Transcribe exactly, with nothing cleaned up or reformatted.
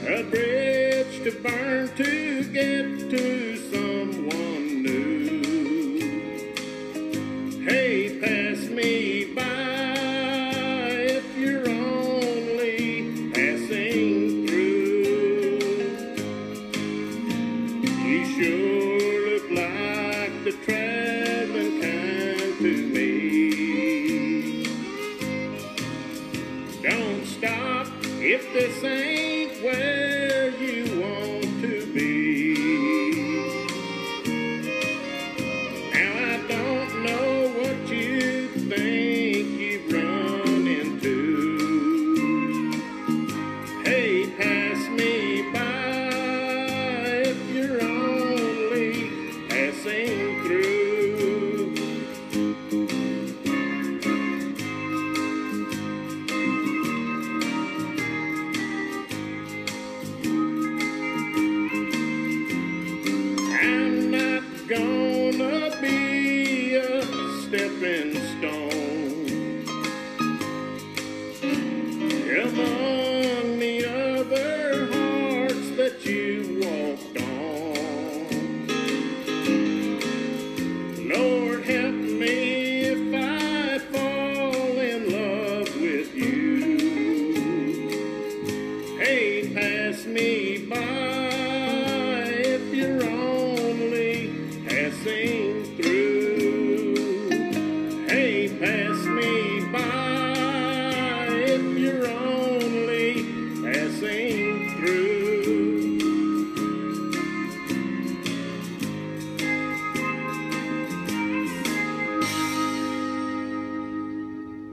a bridge to burn to get to someone new. Hey, pass me by if you're only passing through. You sure look like the traveling kind to me. Don't stop if this ain't where you want to be. Now I don't know what you think you've run into. Hey, pass me by if you're only passing through. Gonna be a stepping stone among the other hearts that you walked on.